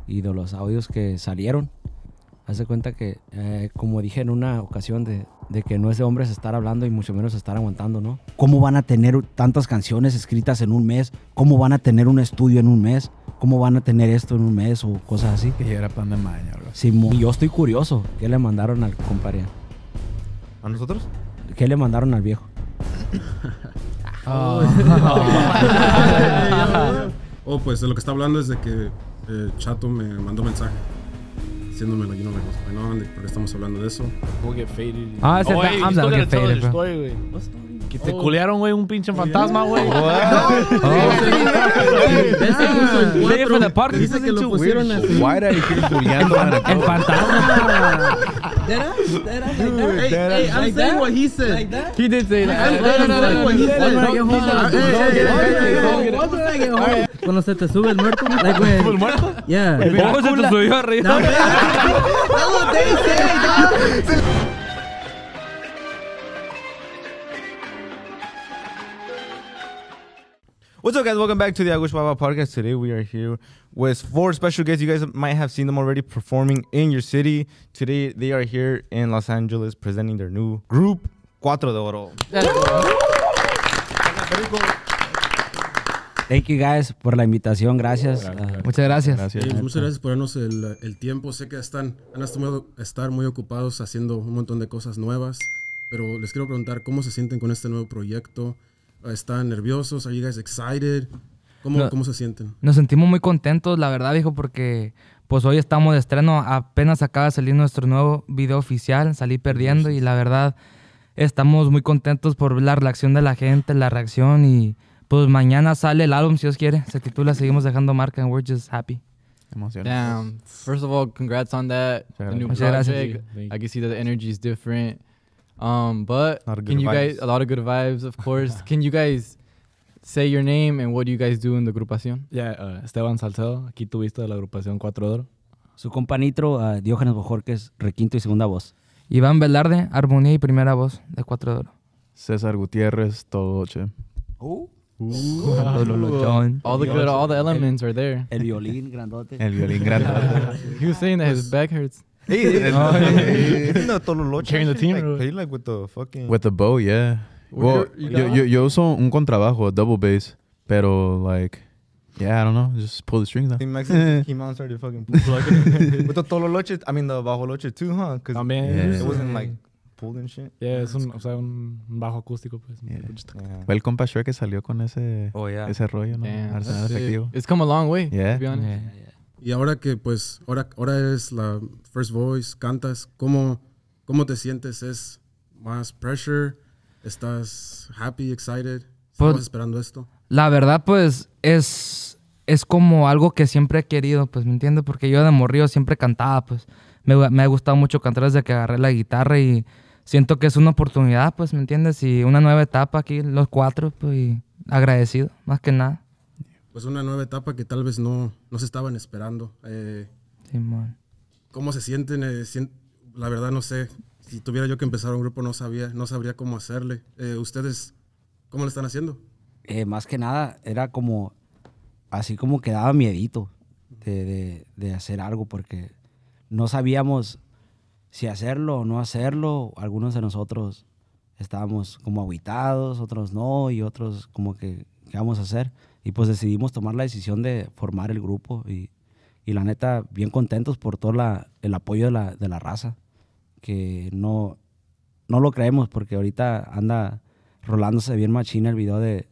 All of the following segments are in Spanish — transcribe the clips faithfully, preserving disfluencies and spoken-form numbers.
y de los audios que salieron. Haz de cuenta que, eh, como dije en una ocasión, de, de que no es de hombres estar hablando y mucho menos estar aguantando, ¿no? ¿Cómo van a tener tantas canciones escritas en un mes? ¿Cómo van a tener un estudio en un mes? ¿Cómo van a tener esto en un mes o cosas así? Que ya era pan de maña, bro. Sí, y yo estoy curioso. ¿Qué le mandaron al compadre? ¿A nosotros? ¿Qué le mandaron al viejo? Oh, oh, pues de lo que está hablando es de que eh, Chato me mandó mensaje diciéndome la you know, like, what's going on, de por qué estamos hablando de eso. We'll get faded. Ah, ese oh, está- hey, I'm you still down to gotta get tell faded, the bro. story, güey. Que te Oh. culearon, güey, un pinche fantasma, güey. Leave for the park. Dice que lo pusieron así. Why did I keep bulleando on El fantasma. Hey, hey, I'm saying what he said. Like that? He did say that. I'm saying what he said. Cuando se te sube el muerto, like when, ¿El muerto? yeah. ¿Cómo se te subió arriba? No, that's what they say, dog. What's up, guys? Welcome back to the Agush Baba podcast. Today we are here with four special guests. You guys might have seen them already performing in your city. Today they are here in Los Angeles presenting their new group, Cuatro de Oro. Thank you guys por la invitación. Gracias. Gracias. Ah, Muchas gracias. Gracias. Eh, muchas gracias por darnos el, el tiempo. Sé que están, van a estar, estar muy ocupados haciendo un montón de cosas nuevas, pero les quiero preguntar cómo se sienten con este nuevo proyecto. ¿Están nerviosos? ¿Are you guys excited? ¿Cómo, No. ¿Cómo se sienten? Nos sentimos muy contentos, la verdad, viejo, porque pues hoy estamos de estreno. Apenas acaba de salir nuestro nuevo video oficial, Salí Perdiendo, y la verdad estamos muy contentos por la reacción de la gente, la reacción, y pues mañana sale el álbum, si Dios quiere. Se titula Seguimos Dejando Marca, and we're just happy. Emociones. Damn. First of all, congrats on that. Muchas The new gracias. Muchas gracias. project. Thank you. I can see that the energy is different. Um, but A lot of can good you guys vibes. a lot of good vibes, of course. Can you guys say your name and what do you guys do in the agrupación? Ya, uh, Esteban Salcedo, aquí tuviste de la agrupación Cuatro de Oro. Su companitro, uh, Diógenes Bojorquez, requinto y segunda voz. Iván Velarde, armonía y primera voz de Cuatro de Oro. César Gutiérrez, todo che. All the good, all the elements are there. El violín grandote. El violín grande. He was saying that his back hurts. Hey, no, Tololoche. Carrying the team, Like, bro. play like with the fucking... With the bow, yeah. Well, you yo, got yo, yo uso un contrabajo, a double bass, pero like, yeah, I don't know, just pull the strings down. He Max he man started fucking plugging with the Tololoche. I mean the Bajoloche too, huh? Because También. Yeah. it wasn't like pulled and shit. Yeah, es un, o sea, un bajo acústico, pues. Yeah. Yeah. Fue el compa Shrek que salió con ese, Oh yeah. ese rollo, ¿no? Damn, Arsenal that's sick. efectivo. It's come a long way, Yeah. to be honest. Yeah. Y ahora que pues, ahora, ahora eres la first voice, cantas, ¿cómo, cómo te sientes? ¿Es más pressure? ¿Estás happy, excited? ¿Estabas Pues- esperando esto? La verdad, pues, es, es como algo que siempre he querido, pues, ¿me entiendes? Porque yo de morrillo siempre cantaba, pues. Me, me ha gustado mucho cantar desde que agarré la guitarra y siento que es una oportunidad, pues, ¿me entiendes? Y una nueva etapa aquí, los cuatro, pues, y agradecido, más que nada. Pues una nueva etapa que tal vez no, no se estaban esperando. Eh, Simón. ¿Cómo se sienten? Eh, sien- la verdad no sé. Si tuviera yo que empezar un grupo no sabía, no sabría cómo hacerle. Eh, ¿Ustedes cómo lo están haciendo? Eh, más que nada, era como, así como que daba miedito de, de, de hacer algo porque no sabíamos si hacerlo o no hacerlo. Algunos de nosotros estábamos como aguitados, otros no, y otros como que, ¿qué vamos a hacer? Y pues decidimos tomar la decisión de formar el grupo y, y la neta, bien contentos por todo la, el apoyo de la, de la raza, que no, no lo creemos porque ahorita anda rolándose bien machina el video de,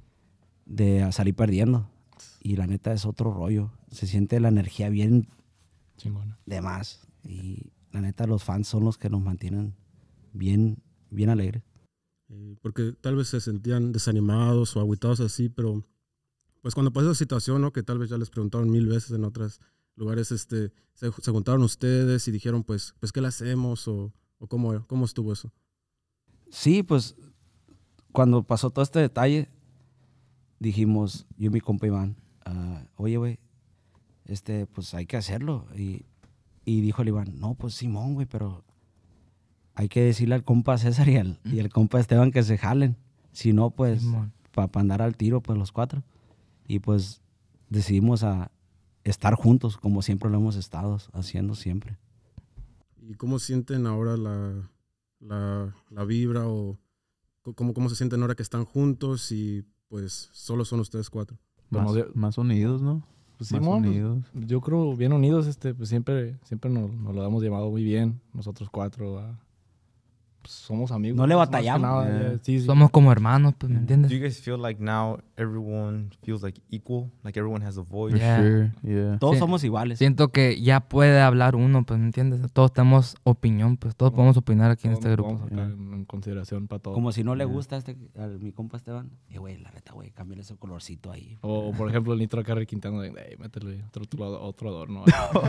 de Salir Perdiendo. Y la neta es otro rollo. Se siente la energía bien Chingona. de más. Y la neta los fans son los que nos mantienen bien, bien alegres. Eh, porque tal vez se sentían desanimados o aguitados así, pero pues cuando pasó esa situación, ¿no? Que tal vez ya les preguntaron mil veces en otros lugares, este, se, se juntaron ustedes y dijeron, pues, pues ¿qué le hacemos? O, o cómo, ¿cómo estuvo eso? Sí, pues cuando pasó todo este detalle, dijimos, yo y mi compa Iván, ah, oye, güey, este, pues hay que hacerlo. Y, y dijo el Iván, no, pues Simón, güey, pero hay que decirle al compa César y al, y al compa Esteban que se jalen. Si no, pues, Simón. para andar al tiro, pues los cuatro. Y pues decidimos a, estar juntos como siempre lo hemos estado haciendo siempre. ¿Y cómo sienten ahora la, la, la vibra o cómo, cómo se sienten ahora que están juntos y pues solo son ustedes cuatro? Más, Bueno, yo- más unidos, ¿no? Pues Más Simón, pues, unidos. yo creo bien unidos, este, pues siempre, siempre nos, nos lo hemos llevado muy bien, nosotros cuatro. ah, pues, somos amigos. No le más que batallamos. nada, Yeah. ya, sí, sí. Somos como hermanos, pues, ¿me Do entiendes? you guys feel like now everyone feels like equal? Like everyone has a voice? For Yeah. sure, yeah. Todos Sí. somos iguales. Siento que ya puede hablar uno, pues, ¿me entiendes? Todos tenemos opinión, pues, todos podemos opinar aquí en Todos este nos grupo. tomamos acá en, en consideración para todo. Como si no le Yeah. gusta a este, a mi compa Esteban. Eh, güey, la neta, güey, cámbiale ese colorcito ahí. O, por ejemplo, el Nitro acá requintando de, hey, métele otro, otro, otro adorno.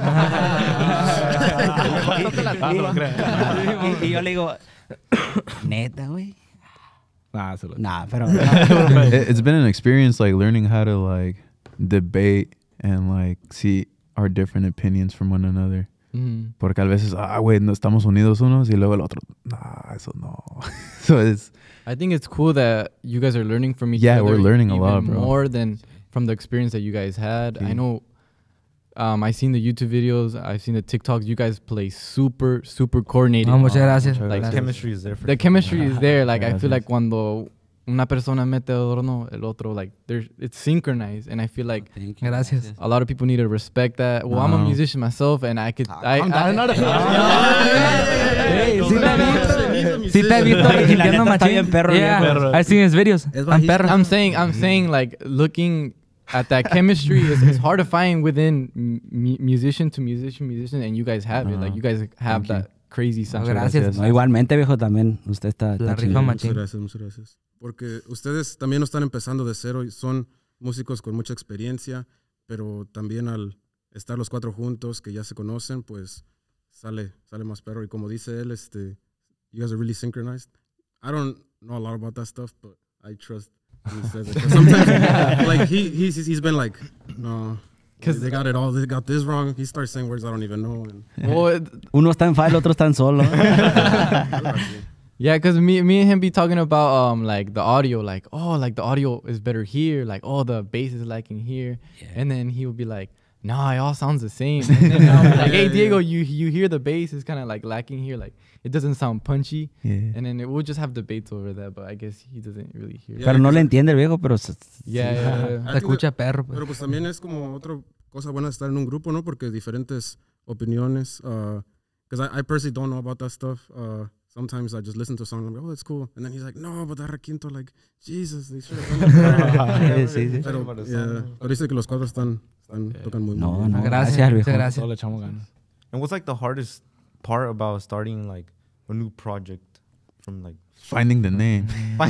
y, y yo le digo, neta, güey. Nah, se lo... Nah, pero... It- It's been an experience, like, learning how to, like, debate and, like, see our different opinions from one another. Mhm. Porque a veces, ah, güey, no estamos unidos unos y luego el otro, nah, eso no. So it's, I think it's cool that you guys are learning from each Yeah, other. we're learning a even lot, bro. more than from the experience that you guys had. I Sí. know. Um, I've seen the YouTube videos. I've seen the TikToks. You guys play super, super coordinated. No, muchas gracias. muchas Like, gracias. Chemistry is there for The sure. chemistry is there. Like I feel Gracias. like cuando una persona mete adorno, el otro, like there's it's synchronized, and I feel like Thank you, Gracias. a lot of people need to respect that. Well, I'm a No. musician myself, and I could. I, calm I, down. Hey, sí te he visto. Sí te he visto Y la requinteando neta está machín. bien perro, bien Yeah, perro. I've seen his videos. Es Tan bajista. perro. I'm saying, I'm saying, like looking at that chemistry is it's hard to find within mu- musician to musician, musician, and you guys have it. Like Uh-huh. you guys have Thank you. that crazy sound. gracias. No, igualmente, viejo, también. Usted está... La está rifa chingón. machín. Muchas gracias, muchas gracias. Porque ustedes también no están empezando de cero y son músicos con mucha experiencia, pero también al estar los cuatro juntos, que ya se conocen, pues sale, sale más perro. Y como dice él, este, you guys are really synchronized. I don't know a lot about that stuff, but I trust when he says it. 'Cause sometimes, like, he, he's, he's been like, no, because they got it all, they got this wrong. He starts saying words I don't even know. And, Well, it- Uno está en fa, el otro está en solo. yeah, because me, me and him be talking about um like the audio, like oh, like the audio is better here, like oh, the bass is lacking here, and then he would be like, nah, it all sounds the same. And then I'll be like, hey Yeah, Diego, you you hear the bass is kind of like lacking here, like it doesn't sound punchy, Yeah. and then it, we'll just have debates over that, but I guess he doesn't really hear. Yeah. that. Pero no le entiende el viejo, pero... se- Yeah, yeah, yeah. Se escucha perro, pues. Pero pues también es como otra cosa buena estar en un grupo, ¿no? Porque diferentes opiniones. Because I, I personally don't know about that stuff. Uh, sometimes I just listen to a song and I'm like, oh, it's cool. And then he's like, no, but that requinto, like, Jesus, they should have done it. Sí, sí. Pero, yeah, pero dice que los cuatro están, están tocan muy No, bien. no, Gracias, gracias, muchas viejo. gracias. Todos le echamos ganas. And what's like the hardest part about starting like a new project from like Finding the name.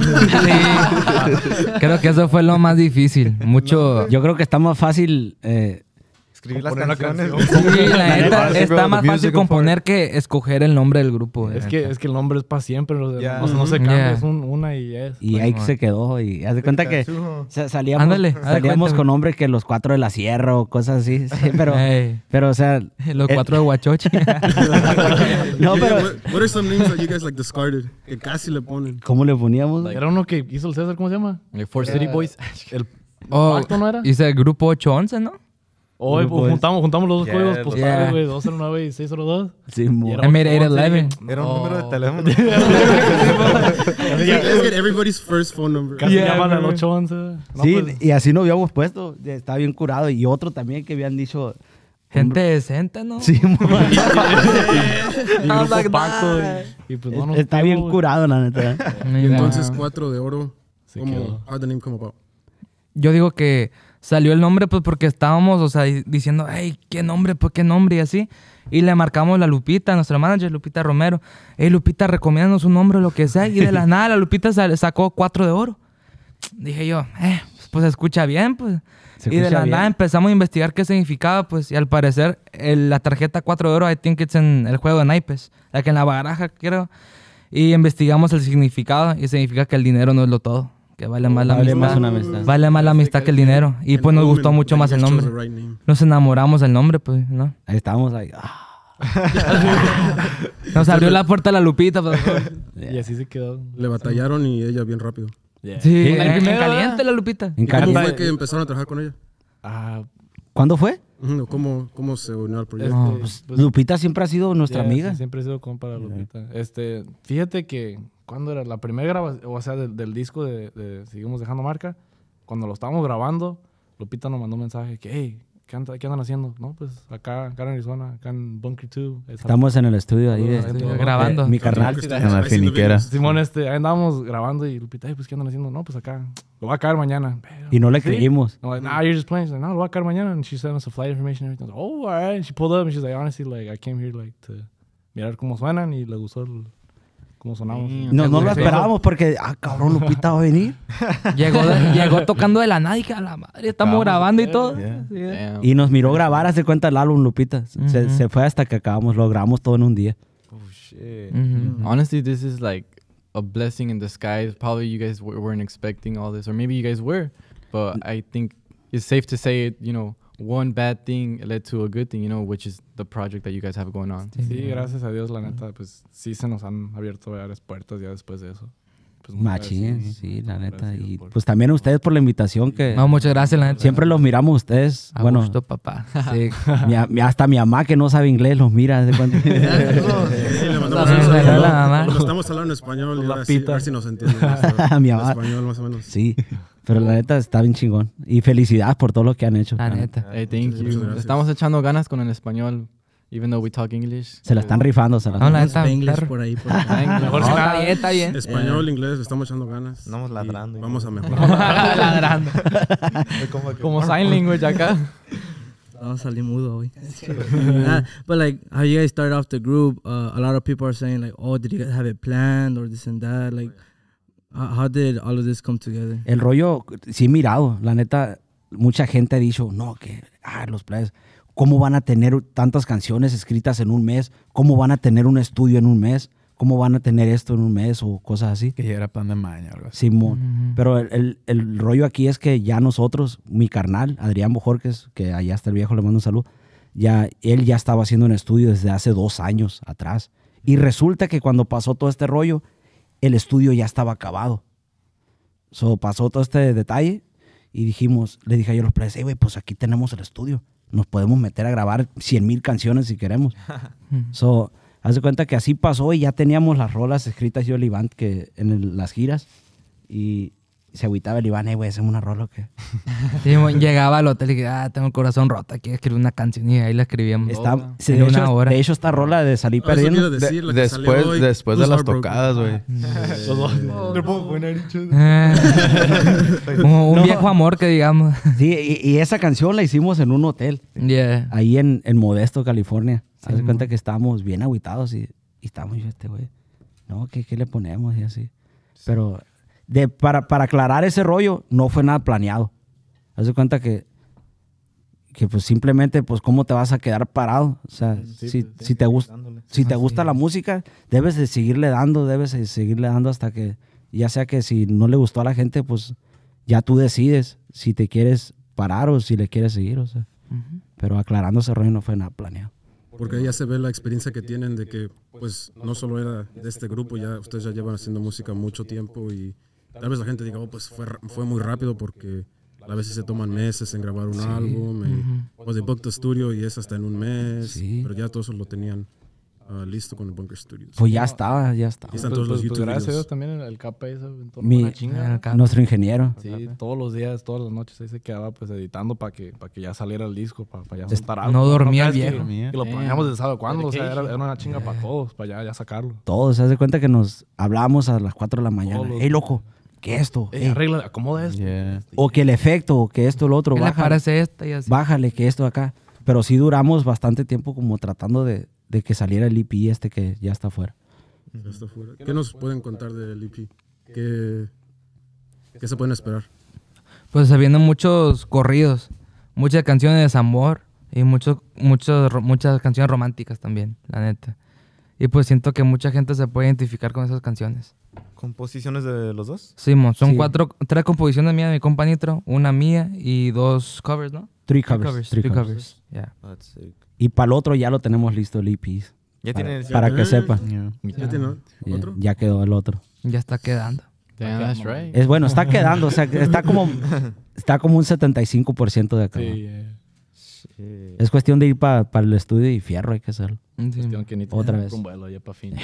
Sí. Creo que eso fue lo más difícil. Mucho. Yo creo que está más fácil... Eh, escribir las Componer una canciones? Sí, la neta, Sí, está bro, más the fácil music componer que escoger el nombre del grupo. Es la que, neta. es que el nombre es para siempre. O sea, Yeah. no, no se Mhm. cambia, Yeah. es un- una y es. y ahí se quedó. Y haz de cuenta que sa- salíamos, Ándale, haz de salíamos cuenta, con nombres que los cuatro de la sierra o cosas así. Sí, pero, Ey, pero, o sea... los eh, cuatro de Huachoche. No, Yeah, pero... what, what are some names that you guys like discarded? Que casi le ponen. ¿Cómo le poníamos? Era uno que hizo el César, ¿cómo se llama? Like Four City Boys. El Oh, Pacto, ¿no era? hice el grupo ocho once, ¿no? O Grupo es- juntamos, juntamos los dos Yeah, códigos los- postales, Yeah. güey, dos cero nueve y seis cero dos. Sí, mo- Y era I made eight ocho once, eleven. Era un número de Oh. teléfono. Let's get, let's get everybody's first phone number. Casi Yeah, llaman al güey. ocho once. No, Sí, pues, y así nos habíamos puesto. Estaba bien curado. Y otro también que habían dicho... Gente decente, ¿no? Sí, mo- y Ah, grupo like Pacto. that. Y, y pues no nos Está bien fuimos, curado, la neta. Y entonces cuatro de oro. Se ¿Cómo? quedó. How the name come about? Yo digo que salió el nombre pues porque estábamos, o sea, di- diciendo, hey, ¿qué nombre? Pues qué nombre y así. Y le marcamos la Lupita, nuestra manager, Lupita Romero. Hey, Lupita, recomiéndanos un nombre, lo que sea. Y de la nada, la Lupita sa- sacó cuatro de oro. Dije yo, eh, pues se escucha bien, pues. Se Y de escucha la nada bien. empezamos a investigar qué significaba, pues. Y al parecer, el- la tarjeta cuatro de oro, I think it's en el juego de naipes. La que en la baraja, creo. Y investigamos el significado. Y significa que el dinero no es lo todo. Que vale más la Vale amistad. más una amistad. Vale más la amistad que el dinero. Y pues nos And gustó Omen, mucho like, más you el guys nombre. chose the right name. Nos enamoramos del nombre, pues, ¿no? Ahí estábamos ahí. Ah, Nos abrió la puerta la Lupita. Pues. Y así se quedó. Le batallaron y ella bien rápido. Yeah. Sí, Sí, en, el en primero, caliente la Lupita. en ¿Cómo caliente. fue que empezaron a trabajar con ella? Ah, ¿Cuándo fue? Ujú, ¿Cómo, ¿Cómo se unió al proyecto? Este, No, pues, pues, Lupita siempre ha sido nuestra Yeah, amiga. sí, siempre he sido compa de Lupita. Este, fíjate que cuando era la primera grabación, o sea, del, del disco de, de Seguimos Dejando Marca, cuando lo estábamos grabando, Lupita nos mandó un mensaje que, hey, ¿qué, anda- qué andan haciendo? No, pues acá, acá en Arizona, acá en Bunker dos. esa- Estamos en el estudio ahí. de- Estudio de- grabando. de mi carnal. En la finiquera. Simón, este, ahí andábamos grabando y Lupita, hey, pues ¿qué andan haciendo? No, pues acá, lo va a caer mañana. Pero, Y no le ¿sí? creímos. I'm like, nah, you're just playing. She's like, no, lo va a caer mañana. And she sent us a flight information and everything. I was like, oh, all right. And she pulled up and she's like, honestly, like, I came here, like, to mirar cómo suenan y le gustó el- cómo sonamos. No, no lo esperábamos porque, ah, cabrón, Lupita va a venir. Llegó, llegó tocando de la nada y que a la madre, estamos grabando y todo. Yeah. Sí, ¿eh? Damn. Y nos miró grabar, hace cuenta el álbum, Lupita. Se, Ujú. se fue hasta que acabamos, lo grabamos todo en un día. Oh shit. Ujú. Honestly, this is like a blessing in disguise. Probably you guys w- weren't expecting all this, or maybe you guys were, but I think it's safe to say it. You know, one bad thing led to a good thing. You know, which is the project that you guys have going on. Sí, gracias a Dios, la neta, pues sí se nos han abierto varias puertas ya después de eso. Pues, muy Machín, agradecido. sí, la neta. Agradecido Y por- pues también a ustedes por la invitación que No, muchas gracias, la neta. siempre los miramos a ustedes. A Bueno, gusto, papá. Sí. mi a- mi- hasta mi mamá que no sabe inglés los mira. ¿de cuenta? Sí, le mandamos Sí, un la saludo. mamá. Lo estamos hablando en español y La a ver si- a pita. ver si nos entienden. Mi En mamá. español, más o menos. Sí, pero la neta está bien chingón. Y felicidades por todo lo que han hecho. La neta. Hey, thank Muchas you. gracias. Estamos echando ganas con el español, even though we talk English. Se la están rifando. Se la No, la están- neta. Spanglish perro. por ahí. Por ahí. Thank you. Mejor No, si está nada. bien, está bien. Español, inglés, le estamos echando ganas. Andamos Y ladrando y Vamos a todo. mejorar. Ladrando. Como sign language acá. Vamos a salir mudo hoy. Uh, but like how you guys started off the group, uh, a lot of people are saying like, oh, did you guys have it planned or this and that? Like, how, how did all of this come together? El rollo, sí, mirado. La neta, mucha gente ha dicho, no, que ah, los players, ¿cómo van a tener tantas canciones escritas en un mes? ¿Cómo van a tener un estudio en un mes? ¿Cómo van a tener esto en un mes? O cosas así. Que ya era pan de maña o algo así. Simón. Ujú. Pero el, el- el rollo aquí es que ya nosotros, mi carnal, Adrián Bojorques, que allá está el viejo, le mando un saludo, ya, él ya estaba haciendo un estudio desde hace dos años atrás. Y resulta que cuando pasó todo este rollo, el estudio ya estaba acabado. So, pasó todo este detalle y dijimos, le dije a yo a los players, hey, güey, pues aquí tenemos el estudio. Nos podemos meter a grabar cien mil canciones si queremos. So, haz de cuenta que así pasó y ya teníamos las rolas escritas yo y el Iván que en el- las giras. Y se agüitaba el Iván, hey, güey, hacemos una rola o qué. Sí, mo- llegaba al hotel y dije, ah, tengo el corazón roto, quiero escribir una canción y ahí la escribíamos. Está, sí, En de, una hecho, hora. de hecho, esta rola de Salir Ah, eso Perdiendo. quiero decir, De- la que salió después hoy, después de Who's las Heartbroken? tocadas, güey. Eh, un, un viejo amor que digamos. Sí, y, y esa canción la hicimos en un hotel, Yeah. ahí en, en Modesto, California. Sí, Haz de cuenta mo. que estábamos bien agüitados y, y estábamos yo, este güey, no, ¿qué, qué le ponemos? Y así. Pero de, para, para aclarar ese rollo, no fue nada planeado. Haz de cuenta que, que pues simplemente, pues, ¿cómo te vas a quedar parado? O sea, si, si te gusta, si te gusta la música, debes de seguirle dando, debes de seguirle dando hasta que, ya sea que si no le gustó a la gente, pues ya tú decides si te quieres parar o si le quieres seguir, o sea. Ujú. Pero aclarando ese rollo no fue nada planeado. Porque ya se ve la experiencia que tienen de que, pues, no solo era de este grupo, ya ustedes ya llevan haciendo música mucho tiempo y tal vez la gente diga, oh, pues fue, ra- fue muy rápido porque a veces se toman meses en grabar un álbum y pues de Book the Studio y es hasta en un mes, Sí. pero ya todo eso lo tenían ah, listo con el Bunker Studios. Pues ya estaba, ya estaba. Ahí están Pues, todos los pues, pues, YouTube gracias a videos. Dios también el, el Capa hizo en todo Mi- una chinga. el Capa. Nuestro ingeniero. Sí, todos los días, todas las noches ahí se quedaba pues editando para que, para que ya saliera el disco, para, ya Es- soltar algo. no dormía el creas que- viejo. Que, lo planeamos de sabe cuándo, o sea, era, Dedication. era una chinga para todos, para ya, ya sacarlo. Todos, se hace cuenta que nos hablábamos a las cuatro de la mañana. Todos. Hey, loco, ¿qué esto? Ey, Ey. arregla, acomoda esto. Yeah. O que el efecto, o que esto, lo otro. ¿Qué le Bájale, parece esta y así? bájale, que esto acá. Pero sí duramos bastante tiempo como tratando de, de que saliera el E P este que ya está afuera. Ya está fuera. ¿Qué nos pueden contar del E P? ¿Qué, qué se pueden esperar? Pues se vienen muchos corridos, muchas canciones de desamor y muchos, muchos, ro- muchas canciones románticas también, la neta. Y pues siento que mucha gente se puede identificar con esas canciones. ¿Composiciones de los dos? Sí, mo, son Sí. cuatro, tres composiciones mías de mi compa Nitro, una mía y dos covers, ¿no? Three Three covers. three three covers. covers. Yeah. That's sick. Y para el otro ya lo tenemos listo, el E P. Ya Para, tienen el para que ¿Ya? sepa. Yeah. ¿Ya tienen Ya, otro? ya quedó el otro. Ya está quedando. Damn, that's right. Es bueno, está quedando, o sea, que está como, está como un setenta y cinco por ciento de acá. Sí, eh. Es cuestión de ir para el estudio y fierro, hay que hacerlo. Sí. Cuestión que ni te Otra den vez. un vuelo ya para fin.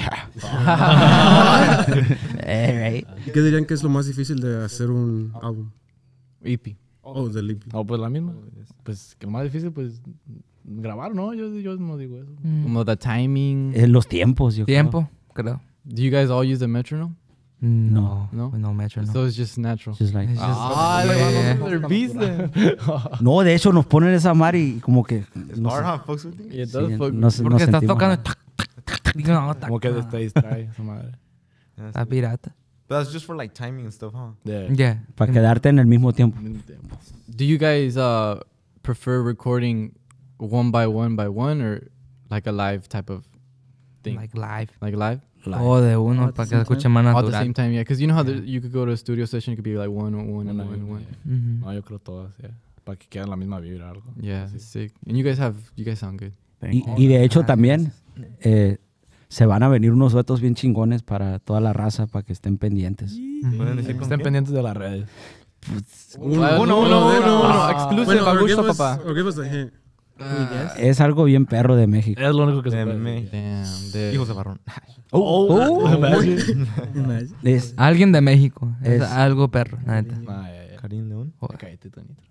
Eh, ¿Y qué dirían que es lo más difícil de hacer un álbum? E P. Oh, del E P. No, pues la misma. Pues que lo más difícil, pues grabar, ¿no? Yo, yo no digo eso. Mm. Como the timing. eh, los tiempos, yo Tiempo, creo. Do you guys all use the metronome? No, No? no, Metro, no. So it's just natural. creo. Just like- It's just- Ah, Yeah. they're beasts then. No, de hecho nos ponen esa mar y como que... No sé, Hard, huh? Fucks with you? It sí, does fuck no sé, Porque nos estás sentimos- tocando. tac, tac, tac, tac, no, tac, Como que tac. te distrae esa madre. Está pirata. But that's just for like timing and stuff, huh? Yeah. Yeah. Para quedarte en el mismo tiempo. Do you guys uh, prefer recording one by one by one or like a live type of thing? Like live. Like live? Oh, de uno, All at para the que se same escuche más All at the natural. same time, yeah. Because you know how there, you could go to a studio session, it could be like one, one, one, Una, one, one. yeah. Ujú. No, yo creo todas, yeah. Para que queden la misma vibra algo. Yeah, Así. it's sick. And you guys have, you guys sound good. Thank Y, you. y de hecho Ah, también eh, se van a venir unos duetos bien chingones para toda la raza, para que estén pendientes. Pueden decir con Estén quién? pendientes de las redes. Uno, uno, uno, uno, uno. Exclusive Bueno, a or gusto, give us- papá. or give us a hint. Es algo bien perro de México. Es lo único que se De puede me- decir. Damn, de- Hijos de barrón. Oh, Imagine. es, Alguien de México. Es, Es- algo perro, la neta. Ah, ya, ya. Karim León. Oh. Cállate, Tonito.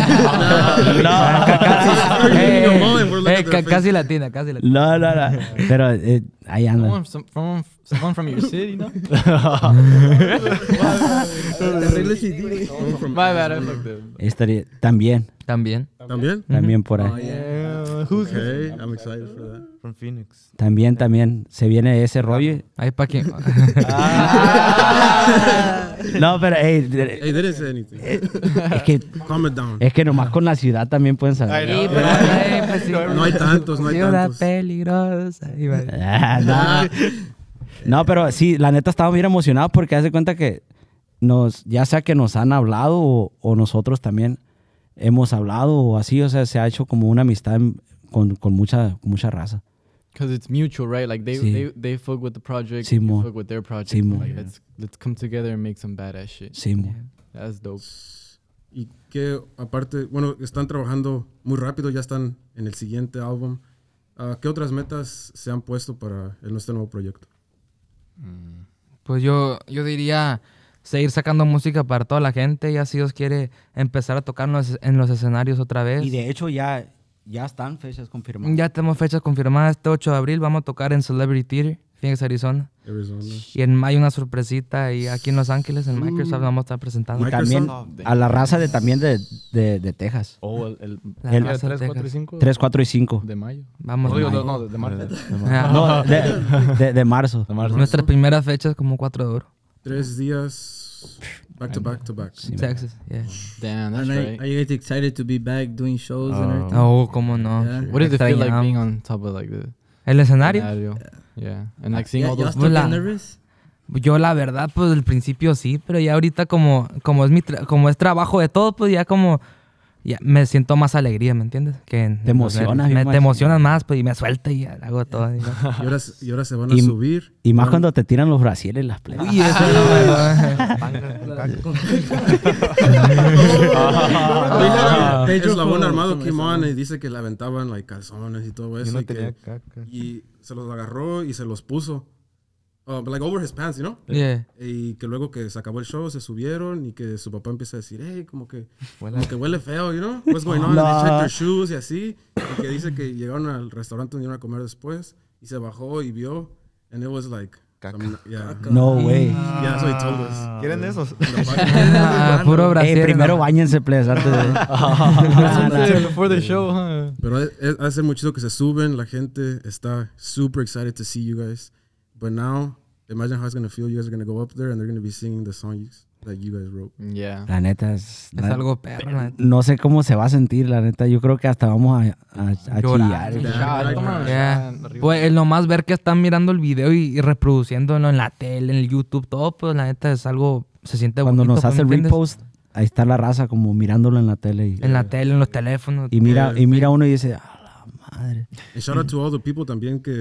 Eh, moment, we're looking eh, at their ca- face. casi latina, casi latina. no, no, no. Pero eh, ahí anda. Someone from, from, someone from your city, no? My bad, I fucked up. Estaría, también, También. ¿También? también por ahí. Yeah, who's Okay, I'm excited for that. From Phoenix. También, también se viene ese rollo. Ahí para quien. No, pero hey, de- Hey, they didn't say anything. es que Calm it down. es que nomás con la ciudad también pueden saber. Sí, pero, eh, pues sí. No hay tantos, no hay Ciudad tantos. peligrosa. Ahí va. Ah, no. No, pero sí, la neta estaba bien emocionado porque hace cuenta que nos, ya sea que nos han hablado o, o nosotros también hemos hablado o así, o sea, se ha hecho como una amistad en- con, con mucha, con mucha raza. Because it's mutual, right? Like they, Sí. they they fuck with the project, Sí, you mo. fuck with their project. Sí, mo. Like let's let's come together and make some badass shit. Sí, mo. That's dope. Y que aparte, bueno, están trabajando muy rápido, ya están en el siguiente álbum. Ah, ¿Qué otras metas se han puesto para el, este nuevo proyecto? Pues yo, yo diría seguir sacando música para toda la gente. Ya si Dios quiere empezar a tocar en los, en los escenarios otra vez. Y de hecho ya, ya están fechas confirmadas. Ya tenemos fechas confirmadas. Este ocho de abril vamos a tocar en Celebrity Theater, Phoenix, Arizona. Arizona. Y en mayo una sorpresita y aquí en Los Ángeles, en Microsoft, vamos a estar presentando. Y también Microsoft. a la raza de también de, de, de Texas. O el, el, La el raza de tres, cuatro y Texas. cinco tres, cuatro y cinco. de mayo. Vamos No, digo, mayo. no, de, de marzo. Ah, No, de, de, de marzo. De marzo. Nuestras primeras fechas como cuatro de oro. Tres días back to back to back. Texas, yeah. Damn, that's And are, right. are you guys excited to be back doing shows and Oh. everything? Oh, cómo no. Yeah. What does it feel like Extrañamos. being on top of like the ¿El escenario? scenario? Yeah, and like seeing Yeah, all y'all those. still Hola. get nervous? Yo la verdad, pues al principio sí, pero ya ahorita como, como, es, mi tra- como es trabajo de todo, pues ya como ya me siento más alegría, ¿me entiendes? Que en- Te en los emocionas nervios. bien Me, machín. te emocionas más, pues y me suelta y ya hago todo. y- Y ahora, y ahora se van a Y- subir. Y más cuando te tiran los brasieres las plebes. Uy, eso no Ah, Pedro Eslabón fue- Armado fue came eso, on ¿no? y dice que le aventaban like calzones y todo Yo eso. no y, que- tenía caca. y se los agarró y se los puso. Uh, like over his pants, you know? Yeah. Y que luego que se acabó el show, se subieron y que su papá empieza a decir, hey, como que, como que huele feo, you know? What's going on? No. They check their shoes y así. Y que dice que llegaron al restaurante donde iban a comer después y se bajó y vio. And it was like, some- yeah. No, güey. Yeah, that's what he told us. ¿Quieren de esos? Ah, puro brasier. Ey, primero ¿no? bañense, plebes, antes de... Before the show, huh? Pero es, es, hace muy chido que se suben, la gente está super excited to see you guys. But now, imagine how it's going to feel. You guys are going to go up there and they're going to be singing the songs that you guys wrote. Yeah. La neta es... Es la- algo perro, la neta. No sé cómo se va a sentir, la neta. Yo creo que hasta vamos a, a, a Llorar. chillar. Shot, toma, Yeah. shot, arriba. Pues el nomás ver que están mirando el video y, y reproduciéndolo en la tele, en el YouTube, todo, pues la neta es algo, se siente Cuando bonito. nos pues, hace ¿me el entiendes? repost, ahí está la raza como mirándolo en la tele. Y, En la tele, en los teléfonos. y mira, y mira uno y dice, a la madre. And shout out to all the people también que, que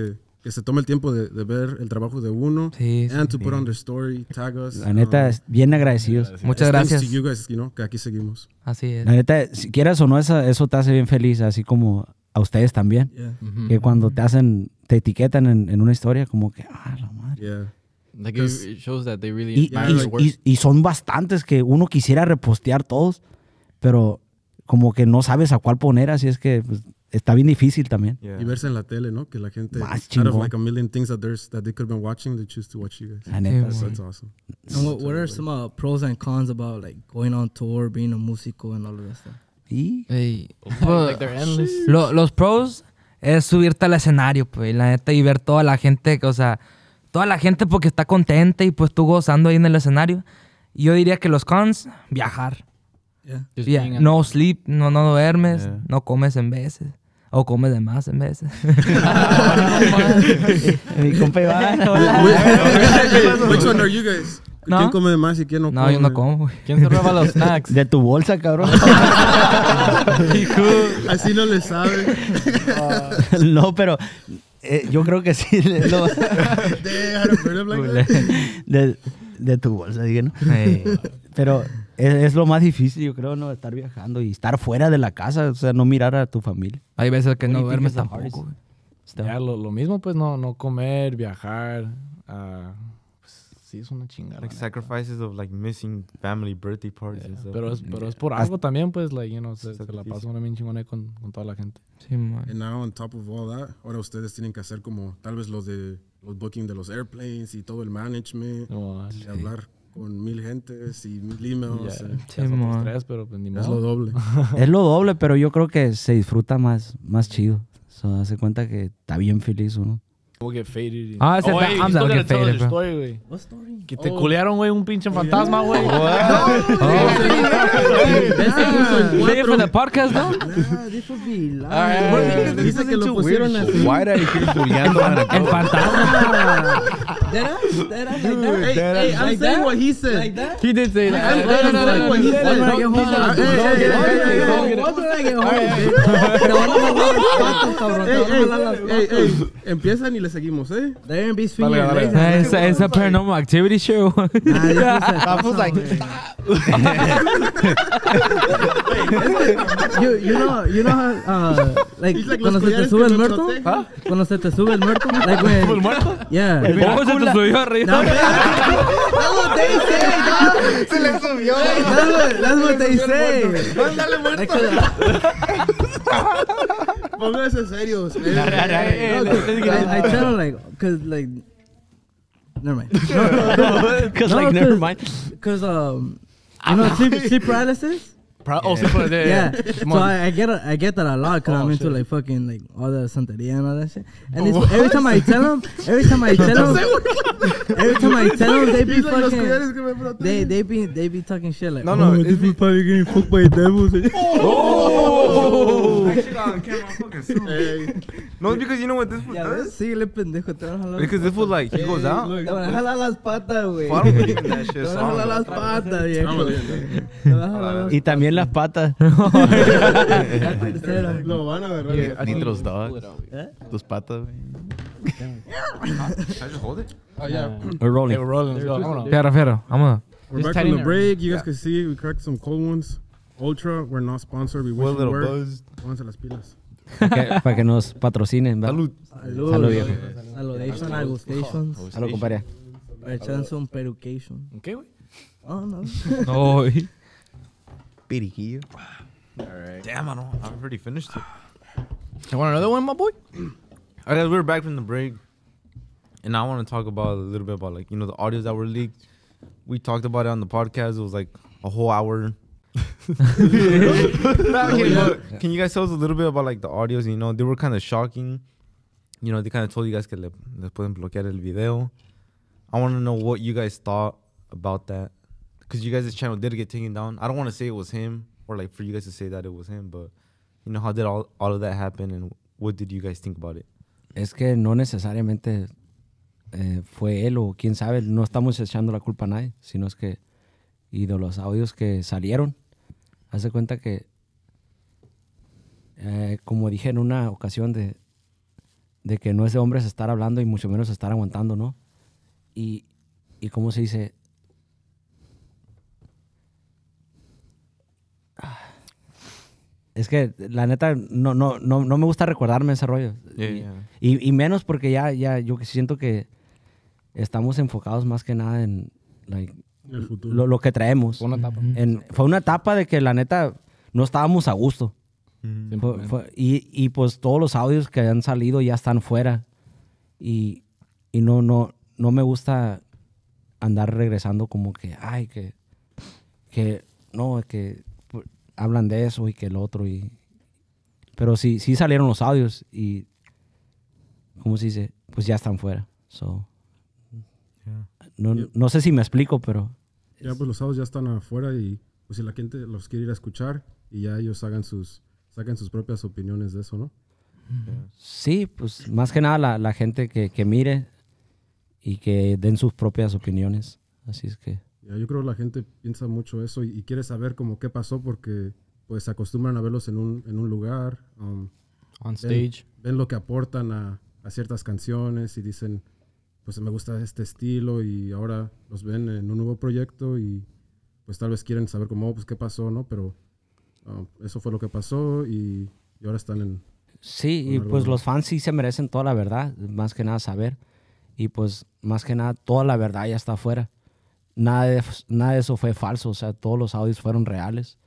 que se tome el tiempo de, de ver el trabajo de uno. Sí, sí. And to put on their story, tag us. La neta, um, es bien agradecidos. Muchas it's thanks gracias. to you guys, you know, que aquí seguimos. Así es. La neta, si quieras o no, eso, eso te hace bien feliz, así como a ustedes también. Yeah. Mhm. Que cuando te hacen, te etiquetan en, en una historia, como que, ah, la madre. Yeah. Like it, it shows that they really Y, admire y- your work. y- y son bastantes que uno quisiera repostear todos, pero como que no sabes a cuál poner, así es que pues, está bien difícil también. Yeah. Y verse en la tele, ¿no? Que la gente, Más out of chingón. like a million things that there's that they could have been watching, they choose to watch you guys. La neta, Sí, sí. That's awesome. And what, what are some uh, pros and cons about like going on tour, being a músico, and all of that stuff? Y Ey, Like they're endless. Lo- los pros es subirte al escenario, pues, y la neta, y ver toda la gente, que, o sea, toda la gente porque está contenta y pues tú gozando ahí en el escenario. Y yo diría que los cons, viajar. Yeah. Just Yeah, being at- no sleep, no, no duermes, Yeah. no comes en veces. O comes de más en veces. mi compa Iván, Which one are you guys? No. ¿Quién come más y quién no come? No, yo no como, güey. ¿Quién se roba los snacks? de tu bolsa, cabrón. Así no le sabe. No, pero eh, yo creo que sí. es lo- de, de tu bolsa, dije, ¿no? Ey. Pero es, es lo más difícil, yo creo, ¿no? Estar viajando y estar fuera de la casa, o sea, no mirar a tu familia. Hay veces que What do no you think duermes is the tampoco, hardest? güey. Ya, lo, lo mismo, pues, no, no comer, viajar. ah, pues, sí, es una chingada. Like la neta. sacrifices of like missing family birthday parties and stuff. Pero es, pero es por Hasta- algo también, pues, like, you know, se, se la Sacrificio. pasa una bien chingona con, con toda la gente. Sí, man. And now on top of all that, ahora ustedes tienen que hacer como tal vez los de los booking de los airplanes y todo el management, No, y hablar con mil gentes y mil emails. ya, eh, Sí, ya es otros man. tres, pero pues ni Es lo modo. doble. Es lo doble, pero yo creo que se disfruta más, más chido. So, hace cuenta que está bien feliz uno. We'll get faded. y- Ah, ese Oh, está- hey, I'm you still down to gotta get tell faded, the bro. story, güey. What story? Que te culearon, güey, un pinche fantasma, güey. Leave it for the podcast, ¿no? Nah, this would be live. Alright. Dice que lo pusieron así. Why did I hear culiando on a El goat? Ah, Deadass? Deadass like that? Hey, hey, I'm Like saying that? what he said. Like that? He did say that. I'm saying what he Why said. do I get home? Hey, hey, hey, hey, hey, hey. Why do I get home? Te van a jalar las patas, cabrón. Te Hey, van a jalar las hey, patas. hey, hey, empiezan y le seguimos, ¿eh? They're gonna be swinging Dale, your dale. legs. Eh, It's a, it's a paranormal activity show. Nah, this was like, you, you know, you know how, uh, like, He's like cuando los se te collares sube que el me muerto, protegen. cuando se te sube el muerto, like when, ¿El muerto? yeah. ¿Cómo se te subió No, arriba? man, that's what they say, dog. Se le subió. That's what, that's what they say. Mándale muerto. Like, uh, Pónganse serios. eh. no, 'cause I, I tell them like, cause like, never mind. Because, No, like, never cause- mind. Cause um, you know, sleep, sleep paralysis. Pro- oh, sí, pero de- Yeah. Come So on. I, I get a, I get that a lot because Oh, I'm into shit. like fucking like all the santeria and all that shit. And it's, every time I tell them, every time I tell them, every time I tell them, they be He's like los fucking, collares que me protegen. they they be they be talking shit like, No, no, oh, it's this is probably getting fucked by devils. Hey. No, it's because you know what this fool Ya does? ves, síguele pendejo, te van a jalar. Because this fool like he goes out. Te van a jalar las patas, güey. I don't believe in that Te shit. van So a I jalar don't las know. patas, viejo. Vámonos, ya. Te van a jalar las Y también las patas. patas. Lo van a agarrar. Need those dogs. Those patas, güey. Can I just hold it? Oh, yeah. We're rolling. Hey, we're rolling. Let's go. Vámonos. Fierro, fierro. Vámonos. We're Just back from the tighten it. break. You guys can see we cracked some cold ones. Ultra, we're not sponsored. We We're a wish we little were. buzzed. Pónganse las pilas. Que- para que nos patrocinen, ¿va? Salud. Salud, Salud, viejo. Saludation, agustations. Salud, compadre. Echan some perucation. ¿Qué, güey? Oh, no. Ay. Periquillo. Damn, I don't. I've already finished it. You want another one, my boy? All right, guys, we're back from the break, and I want to talk about a little bit about like you know the audios that were leaked. We talked about it on the podcast. It was like a whole hour. Okay, but can you guys tell us a little bit about like the audios? You know, they were kind of shocking. You know, they kind of told you guys que le, les pueden bloquear el video. I want to know what you guys thought about that, because you guys' channel did get taken down. I don't want to say it was him, or like for you guys to say that it was him, but you know, how did all all of that happen, and what did you guys think about it? Es que no necesariamente eh, fue él o quién sabe, no estamos echando la culpa a nadie, sino es que, y de los audios que salieron, hace cuenta que, eh, como dije en una ocasión, de de que no es de hombres estar hablando y mucho menos estar aguantando, ¿no? Y, y ¿cómo se dice? Es que la neta no, no, no, no me gusta recordarme ese rollo. Yeah, y, yeah. y, y menos porque ya, ya yo siento que estamos enfocados más que nada en like, El futuro. lo, lo que traemos. Fue una etapa. En- fue una etapa de que la neta no estábamos a gusto. Mhm. Fue- fue- y, y pues todos los audios que han salido ya están fuera. Y, y no, no, no me gusta andar regresando como que, ay, que, que no, que pu- hablan de eso y que el otro. Y, pero sí, sí salieron los audios y, ¿cómo se dice? Pues ya están fuera. So, Yeah. no, no sé si me explico, pero Ya pues los audios ya están afuera y pues si la gente los quiere ir a escuchar y ya ellos hagan sus, saquen sus propias opiniones de eso, ¿no? sí, pues más que nada la, la gente que, que mire y que den sus propias opiniones. Así es que... Ya, yo creo que la gente piensa mucho eso y, y quiere saber como qué pasó porque pues se acostumbran a verlos en un, en un lugar, um, On ven, stage. ven lo que aportan a, a ciertas canciones y dicen, pues me gusta este estilo y ahora los ven en un nuevo proyecto y pues tal vez quieren saber cómo, pues qué pasó, ¿no? Pero um, eso fue lo que pasó y, y ahora están en... Sí, con y algo pues de- los fans sí se merecen toda la verdad, más que nada saber. Y pues más que nada toda la verdad ya está afuera. Nada de, nada de eso fue falso, o sea, todos los audios fueron reales.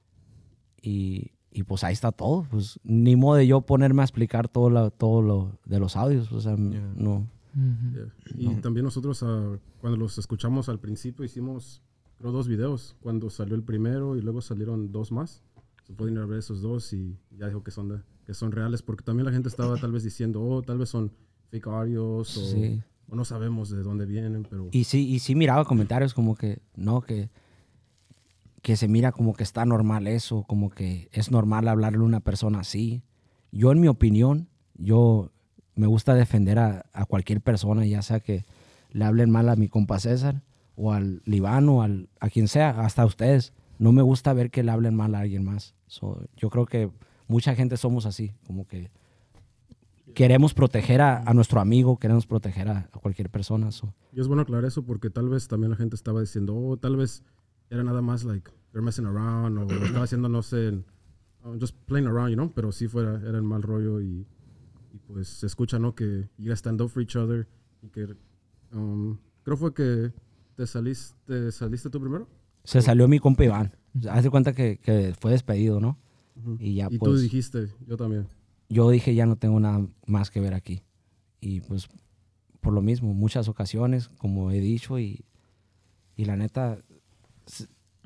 Y, y pues ahí está todo. Pues ni modo de yo ponerme a explicar todo lo, todo lo de los audios, o sea, Yeah. no. Yeah. Y también nosotros ah, cuando los escuchamos al principio hicimos creo dos videos, cuando salió el primero y luego salieron dos más. Se pueden ir a ver esos dos y ya dijo que son, de- que son reales porque también la gente estaba tal vez diciendo, oh, tal vez son fake audios o, Sí. o no sabemos de dónde vienen, pero Y sí, y sí miraba comentarios como que, no, que, que se mira como que está normal eso, como que es normal hablarle a una persona así. Yo, en mi opinión, yo me gusta defender a, a cualquier persona, ya sea que le hablen mal a mi compa César, o al Libano, al, a quien sea, hasta a ustedes. No me gusta ver que le hablen mal a alguien más. So, yo creo que mucha gente somos así, como que queremos proteger a, a nuestro amigo, queremos proteger a, a cualquier persona. So. y es bueno aclarar eso porque tal vez también la gente estaba diciendo, oh, tal vez era nada más like they're messing around o lo estaba haciendo, no sé, en- uh, just playing around, you know, pero sí fuera, era en mal rollo y, y pues se escucha, ¿no? Que you guys stand up for each other y que um, creo fue que te saliste, saliste tú primero. Se salió mi compa Iván. Haz de cuenta que, que fue despedido, ¿no? Ujú. Y ya y tú pues dijiste, yo también. yo dije ya no tengo nada más que ver aquí. Y pues por lo mismo, muchas ocasiones, como he dicho, y, y la neta, s-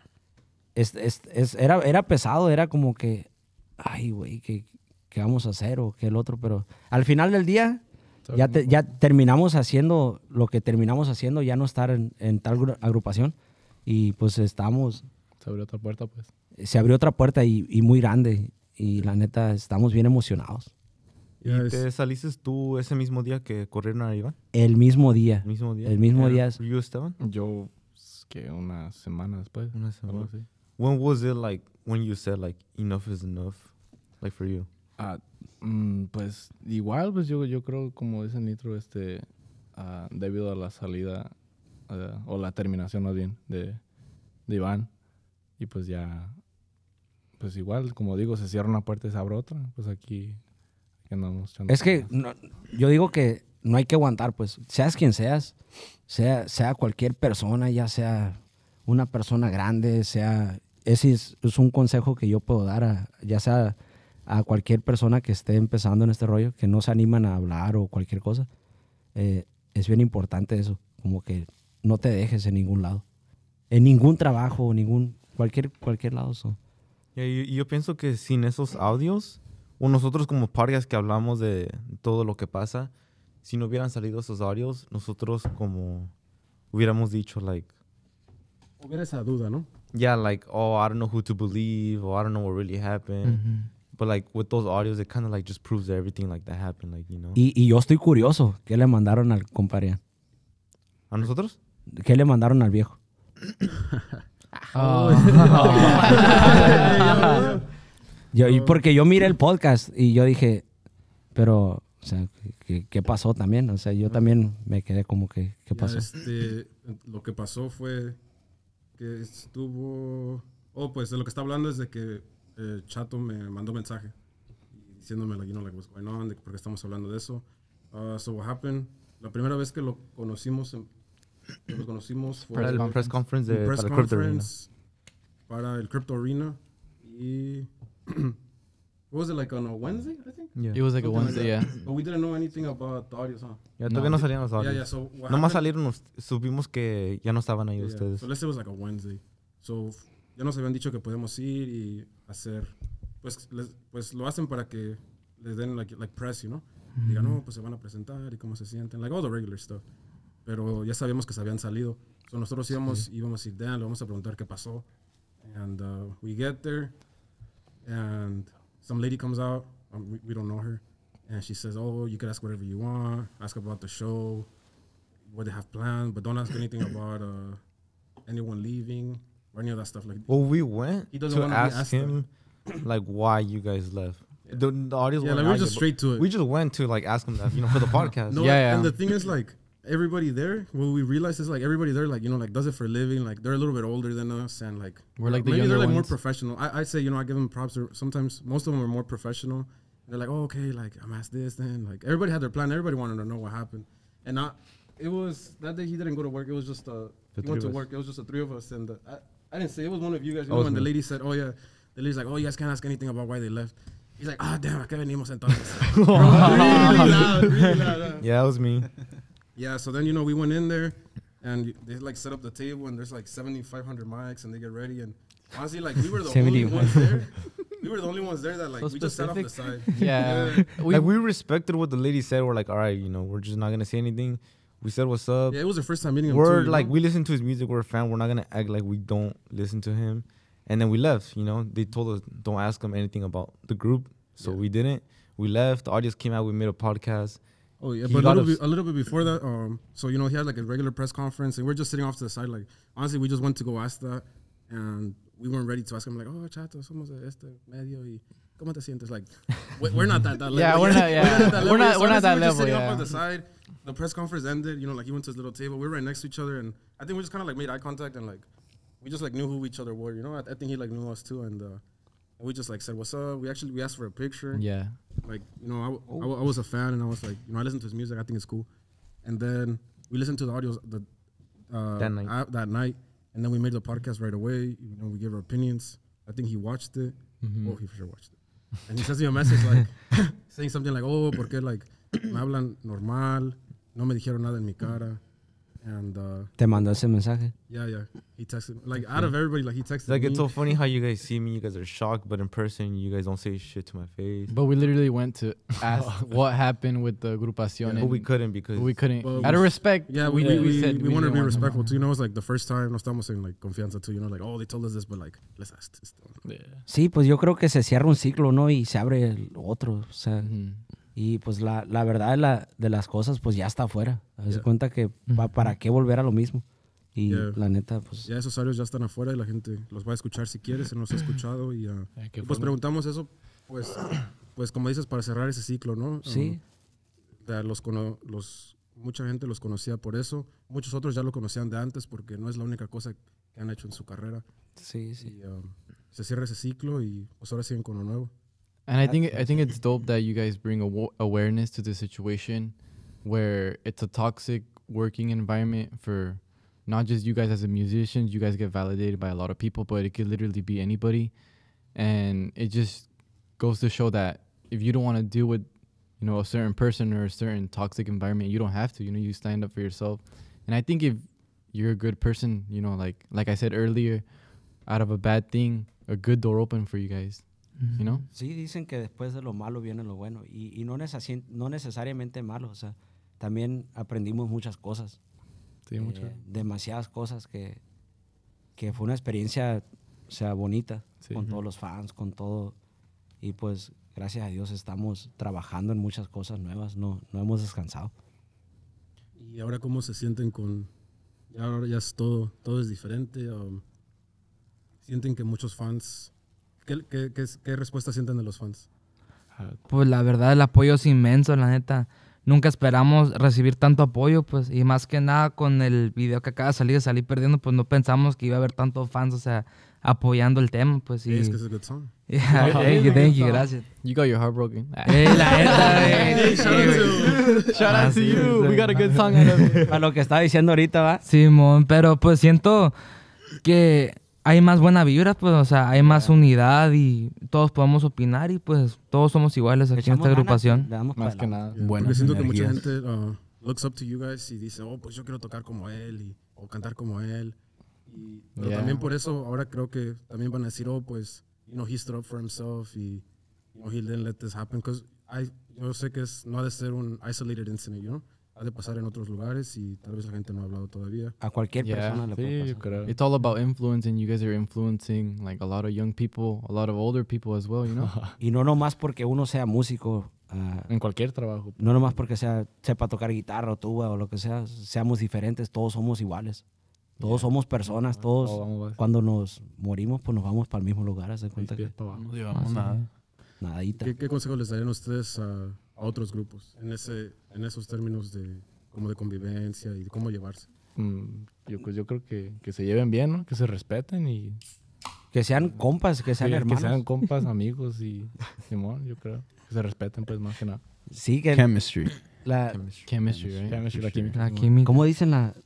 es, es- es- era, era pesado, era como que, ay, güey, ¿qué, qué vamos a hacer o qué el otro? Pero al final del día, ya, te- ya terminamos haciendo lo que terminamos haciendo, ya no estar en, en tal gru- agrupación. Y pues estamos, Se abrió otra puerta, pues. se abrió otra puerta y, y muy grande. Y la neta, estamos bien emocionados. ¿Y Ya es- te saliste tú ese mismo día que corrieron a Iván? El mismo día. ¿El mismo día? El mismo Yeah. día. ¿You, Esteban? Yo, pues, que una semana después. Una algo semana. así. When was it like, when you said like, enough is enough? Like for you? Ah, mm, pues igual, pues yo, yo creo, como dice Nitro, este, ah, debido a la salida, ah, o la terminación más bien, de, de Iván, y pues ya, pues igual, como digo, se cierra una puerta y se abre otra, pues aquí, aquí andamos echando Es que ganas. no- yo digo que no hay que aguantar, pues, seas quien seas, sea, sea cualquier persona, ya sea una persona grande, sea, ese es, es un consejo que yo puedo dar, a, ya sea a cualquier persona que esté empezando en este rollo, que no se animan a hablar o cualquier cosa. Eh, es bien importante eso, como que no te dejes en ningún lado, en ningún trabajo, ningún, cualquier, cualquier lado. So. Yeah, y, y yo pienso que sin esos audios, o nosotros como podcast que hablamos de todo lo que pasa, si no hubieran salido esos audios, nosotros como hubiéramos dicho like, Hubiera esa duda, ¿no? yeah, like, oh, I don't know who to believe, or I don't know what really happened. Ujú. But like with those audios, it kind of like just proves that everything like that happened, like, you know. Y, y yo estoy curioso, ¿qué le mandaron al compadre? ¿A nosotros? ¿Qué le mandaron al viejo? Yo, y porque yo miré el podcast y yo dije, pero O sea, ¿qué, qué pasó también? O sea, yo también me quedé como que, ¿qué Ya, pasó? este, lo que pasó fue que estuvo... Oh, pues de lo que está hablando es de que eh, Chato me mandó mensaje y diciéndome, like, you know, like, what's going on, de porque estamos hablando de eso. Uh, so what happened, la primera vez que lo conocimos, en, que lo conocimos fue Para el press conference un de press para el Crypto Arena. conference para el Crypto Arena y... What was it, like on a Wednesday, I think? Yeah. It was like a Something Wednesday, like yeah. that. But we didn't know anything about the audios, huh? Ya todavía no salían los Yeah, audios. yeah, so what Nomás happened- salieron, los- supimos que ya no estaban ahí Yeah, ustedes. So let's say it was like a Wednesday. So f- ya nos habían dicho que podemos ir y hacer, pues, les- pues lo hacen para que les den like, like press, you know. Digan, no, pues se van a presentar y cómo se sienten, like all the regular stuff. Pero ya sabíamos que se habían salido. So nosotros íbamos, íbamos a ir down, le vamos a preguntar qué pasó. And uh, we get there and some lady comes out, um, we, we don't know her. And she says, oh, you can ask whatever you want, ask about the show, what they have planned, but don't ask anything about uh, anyone leaving or any of that stuff. Like, Well, we went He doesn't to wanna be ask asked him like why you guys left. The, the audience yeah, weren't like we're asking, just but straight to it. We just went to like ask him that, you know, for the podcast. No, Yeah, yeah. and the thing is, like, everybody there, what we realized is, like, everybody there, like, you know, like, does it for a living. Like, they're a little bit older than us, and, like, We're like the maybe they're, younger like, more ones. professional. I, I say, you know, I give them props. They're, sometimes, most of them are more professional. They're like, oh, okay, like, I'm asked this, then. Like, everybody had their plan. Everybody wanted to know what happened. And not, it was, that day he didn't go to work. It was just, uh, The he went three to of us. work. It was just the three of us. And uh, I, I didn't say, it was one of you guys. You Oh, know, it when was the me. lady said, oh, yeah. The lady's like, oh, you guys can't ask anything about why they left. He's like, ah, damn, acá venimos entonces. really loud, really loud. uh. Yeah, that was me. Yeah, so then, you know, we went in there and they like set up the table and there's like seventy-five hundred mics and they get ready. And honestly, like we were the only ones there. We were the only ones there that like So we just sat off the side. Yeah. we, like we respected what the lady said. We're like, all right, you know, we're just not gonna say anything. We said what's up. Yeah, it was the first time meeting him We're too, you like, know? we listen to his music. We're a fan. We're not gonna act like we don't listen to him. And then we left. You know, they told us don't ask him anything about the group, so Yeah. we didn't. We left. The audience came out. We made a podcast. Oh yeah, He but a got little, us- bit, a little bit before that, um, so you know he had like a regular press conference, and we're just sitting off to the side. Like honestly, we just went to go ask that, and we weren't ready to ask him. Like, oh, chato, somos de este medio y cómo te sientes? Like, we- we're not that, that level. Yeah, we're yet. not- yeah. at that We're level not- yet. So we're not that honestly, we're just level, sitting off yeah. on the side. The press conference ended. You know, like he went to his little table. We were right next to each other, and I think we just kind of like made eye contact and like we just like knew who each other were. You know, I, I think he like knew us too, and uh, we just like said what's up. We actually we asked for a picture. yeah. Like, you know, I, w- I w- I was a fan and I was like, you know, I listened to his music. I think it's cool. And then we listened to the audios the, uh, That night. a- that night. And then we made the podcast right away. You know, we gave our opinions. I think he watched it. Mhm. Oh, he for sure watched it. And he sends me a message like, saying something like, oh, porque like, me hablan normal. No me dijeron nada en mi cara. And uh, Te mandó ese mensaje. yeah, yeah. He texted, like, out of everybody, like, he texted It's like me. it's so funny how you guys see me. You guys are shocked, but in person, you guys don't say shit to my face. But we literally went to ask what happened with the agrupación. But we and couldn't because we couldn't. Well, out of we- respect, Yeah, we, we, we, said we, wanted to didn't be want respectful too. You know, it's like the first time, no estamos en like confianza too. You know, like, oh, they told us this, but like, let's ask this. Sí, pues yo creo que se cierra un ciclo, ¿no? Y se abre el otro. O sea, Mhm. y pues la, la verdad de, la, de las cosas, pues ya está afuera. Haz de Yeah. cuenta que pa- para qué volver a lo mismo. Y Yeah. la neta, pues... Ya esos audios ya están afuera y la gente los va a escuchar si quiere, se nos ha escuchado y uh, Eh, qué y pues forma. preguntamos eso, pues, pues como dices, para cerrar ese ciclo, ¿no? Sí. Um, de los, cono- los mucha gente los conocía por eso, muchos otros ya lo conocían de antes porque no es la única cosa que han hecho en su carrera. Sí, sí. Y um, se cierra ese ciclo y pues ahora siguen con lo nuevo. And I think I think it's dope that you guys bring awa- awareness to the situation, where it's a toxic working environment for not just you guys as a musicians. You guys get validated by a lot of people, but it could literally be anybody, and it just goes to show that if you don't want to deal with, you know, a certain person or a certain toxic environment, you don't have to. You know, you stand up for yourself. And I think if you're a good person, you know, like like I said earlier, out of a bad thing, a good door open for you guys. You know. Sí, dicen que después de lo malo viene lo bueno. Y, y no, necesi- no necesariamente malo. O sea, también aprendimos muchas cosas. Sí, eh, mucho. demasiadas cosas que, que fue una experiencia, o sea, bonita. Sí. Con todos los fans, con todo. Y pues, gracias a Dios, estamos trabajando en muchas cosas nuevas. No, no hemos descansado. Y ahora cómo se sienten con, ya ahora ya es todo, todo es diferente. um, sienten que muchos fans, ¿qué, qué, qué, qué respuesta sienten de los fans? Pues la verdad el apoyo es inmenso, la neta. Nunca esperamos recibir tanto apoyo, pues, y más que nada con el video que acaba de salir, de Salir Perdiendo, pues no pensamos que iba a haber tantos fans, o sea, apoyando el tema, pues. Y... Es que es a good song. Yeah, thank you, thank you, gracias. You got your heart broken. Ey, la neta, güey. Shout out to- Shout out to sí, you. sí. We got a good song out of it. A lo que estaba diciendo ahorita, va. Simón, pero pues siento que hay más buena vibra, pues, o sea, hay más unidad y todos podemos opinar y pues todos somos iguales aquí en Echamos esta ganas, agrupación. le damos Más para que adelante. nada. Buenas Porque siento que mucha energías. gente uh, looks up to you guys y dice, oh, pues yo quiero tocar como él y, o cantar como él. Y, pero Yeah. también por eso ahora creo que también van a decir, oh, pues, you know, he stood up for himself y, you know, he didn't let this happen. Because I, yo sé que es, no ha de ser un isolated incident, you know? Ha de pasar en otros lugares y tal vez la gente no ha hablado todavía. A cualquier Yeah, persona le puede Sí, yo pasar. creo. It's all about influence, and you guys are influencing like a lot of young people, a lot of older people as well. You know. Y no nomás porque uno sea músico, ah, En cualquier trabajo. no nomás porque sea, sepa tocar guitarra o tuba o lo que sea, seamos diferentes, todos somos iguales. Todos somos personas, todos. Todos vamos a- Cuando nos morimos, pues nos vamos para el mismo lugar, haz de cuenta pies que para abajo. No llevamos nada. nadita. ¿Qué, qué consejos les darían ustedes a, a otros grupos en, ese, en esos términos de, como de convivencia y de cómo llevarse? Mm, yo, pues yo creo que, que se lleven bien, ¿no? Que se respeten y Que sean compas, que sean sí, que hermanos. sean compas, amigos y Simón, yo creo. Que se respeten, pues, más que nada. Sí, que Chemistry. la, Chemistry, right? Chemistry, la química. La química, ¿cómo dicen? La,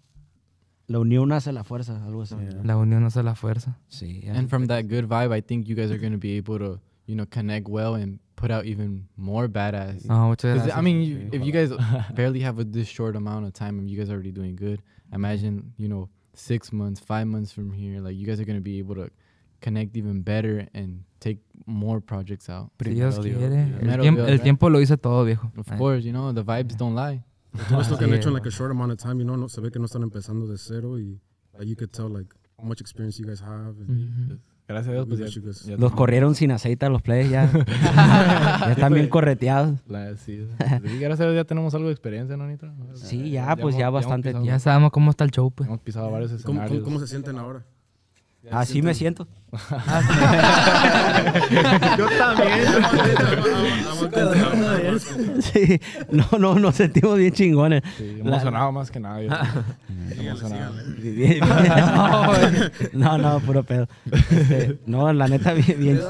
la unión hace la fuerza, algo así. la unión hace la fuerza. Sí. And from that good vibe, I think you guys are going to be able to, you know, connect well and put out even more badass. No, muchas 'Cause, gracias. I mean, you, if you guys barely have a, this short amount of time and you guys are already doing good, imagine, you know, six months, five months from here, like you guys are going to be able to connect even better and take more projects out. Si Dios quiere. El, Primero tiemp- Dios, el right? tiempo lo dice todo, viejo. Of Eh, course, you know, the vibes don't lie. Todo esto que han Sí, hecho en eh. like a short amount of time, you know, no, se ve que no están empezando de cero y like, you could tell like how much experience you guys have. And Ujú. Gracias a Dios, pues we ya, wish you guys- ya Los tenemos corrieron sin aceite a los players ya. ya están bien correteados. la- sí, sí, gracias a Dios ya tenemos algo de experiencia, ¿no, Nitro? Sí, ya, pues, hemos- ya hemos bastante pisado- Ya sabemos cómo está el show, pues. Hemos pisado varios ¿Cómo, escenarios. cómo, cómo se sienten ahora? Así me siento. Yo también. Sí, no, no, nos sentimos bien chingones. Sí, La- emocionado más que nada. Yo, emocionado. Bien, bien. No, güey. no, no, puro pedo. Este, no, la neta, bien, bien,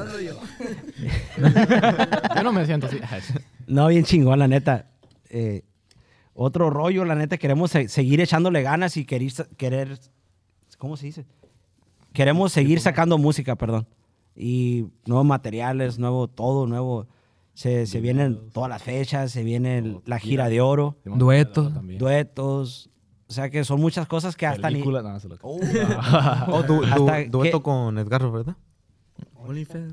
Yo no me siento así. no, bien chingón, la neta. Eh, otro rollo, la neta, queremos se- seguir echándole ganas y querer, sa- querer, ¿cómo se dice? Queremos seguir sacando música, perdón. Y nuevos materiales, nuevo todo, nuevo. Se, se vienen todas las fechas, se viene el- la gira de oro, Duetos. También. duetos. O sea que son muchas cosas que hasta ni... Película, no, se lo Oh, Oh, du- du- Hasta dueto que- con Edgardo, ¿verdad? OnlyFans.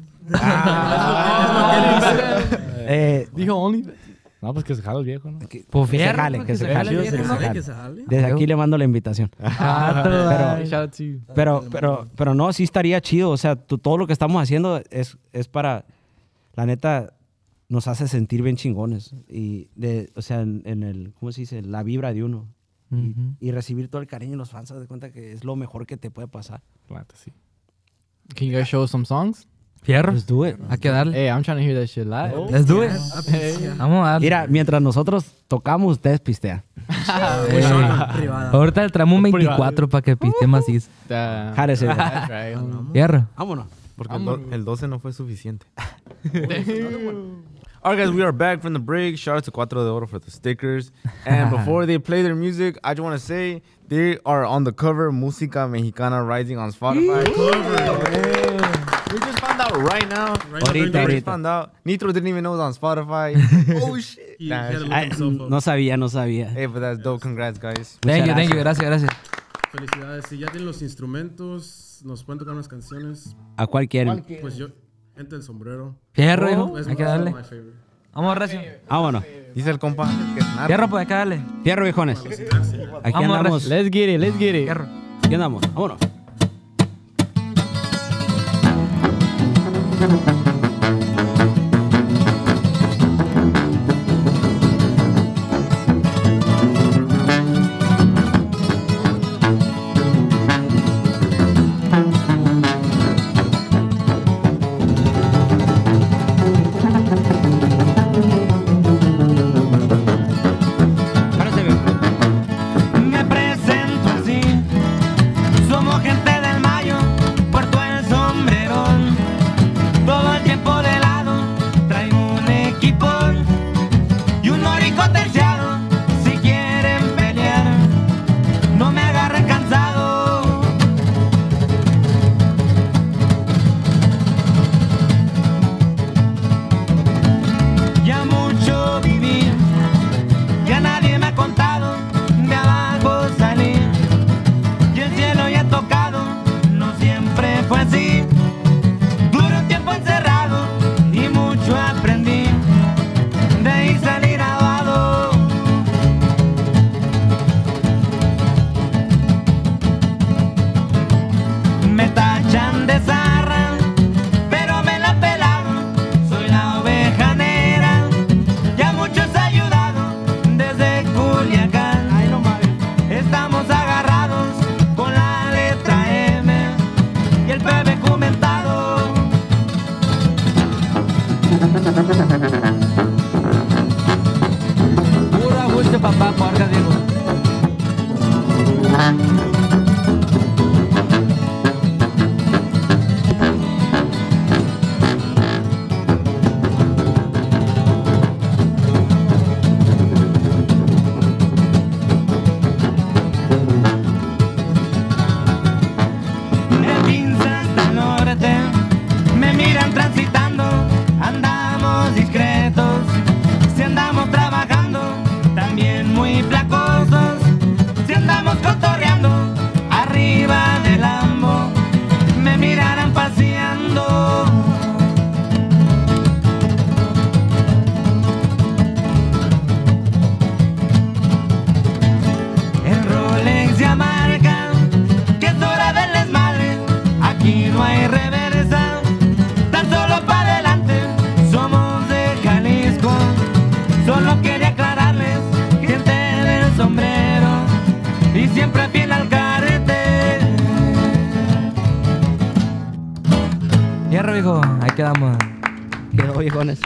eh, Dijo Only. No, pues que se jala el viejo, ¿no? que, Pues que se fierro, jale, pues, que se jale. viejo, que se ¿no? jale. Que se jale. Desde aquí le mando la invitación. Ah, Pero- Shout out to you. Pero, pero, pero no, sí estaría chido. O sea, tú- todo lo que estamos haciendo es, es para, la neta, nos hace sentir bien chingones. Y, de, o sea, en, en el, ¿cómo se dice? La vibra de uno. Y, Ujú. y recibir todo el cariño de los fans, haz de cuenta que es lo mejor que te puede pasar. La neta, sí. Can you guys show us some songs? Fierro. Let's do it. Hay que darle. Hey, I'm trying to hear that shit live. Let's do it. Vamos a darle. Mira, mientras nosotros tocamos, ustedes pistean. Privada. Ahorita le traemos un veinticuatro para que piste macizo. Damn. Járese. That's right, homie. Fierro. Vámonos. Porque el, do- el doce no fue suficiente. Alright, guys, we are back from the break. Shout out to Cuatro de Oro for the stickers. And before they play their music, I just want to say they are on the cover Música Mexicana Rising on Spotify. We just found out right now. Right Ahorita, now, We just ahorita. found out. Nitro didn't even know it was on Spotify. Oh shit. He Nah, had to look Ay, himself up. no sabía, no sabía. hey, but that's dope. Congrats, guys. Thank you, thank you. gracias. Gracias, gracias. Felicidades. Si ya tienen los instrumentos, nos pueden tocar unas canciones. ¿A cuál quieren? Pues yo, gente el sombrero. Fierro, hijo. Es Hay que my- darle. my favorite. Vamos, Recio. Vámonos. Dice el compa que es narco. Fierro, pues hay que darle. Fierro, viejones. Aquí Vamos, andamos. Let's get it, let's get it. Fierro. Aquí andamos. Vámonos. viejo. Ahí quedamos. Quedó, viejones.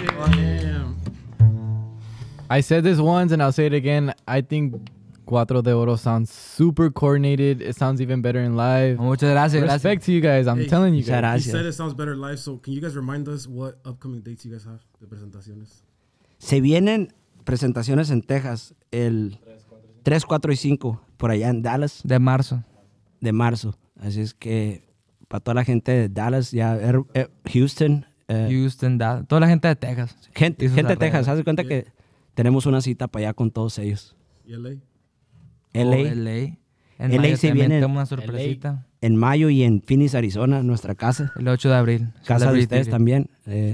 I said this once and I'll say it again. I think Cuatro de Oro sounds super coordinated. It sounds even better in live. Muchas gracias, gracias. Respect to you guys. I'm Hey, telling you Muchas guys. He gracias. said it sounds better live, so can you guys remind us what upcoming dates you guys have de presentaciones? Se vienen presentaciones en Texas el tres, cuatro y cinco, por allá en Dallas, De marzo. de marzo. Así es que para toda la gente de Dallas, ya er- eh, Houston, eh, Houston, Dallas. Toda la gente de Texas. gente, Y sus gente de alrededores. Texas, haz de cuenta que tenemos una cita para allá con todos ellos. ¿Y L A? L A, Oh, L A. En L A mayo se también viene- tenemos una sorpresita. en mayo y en Phoenix, Arizona, nuestra casa. El ocho de abril. Casa de Celebrity ustedes Day. también. eh,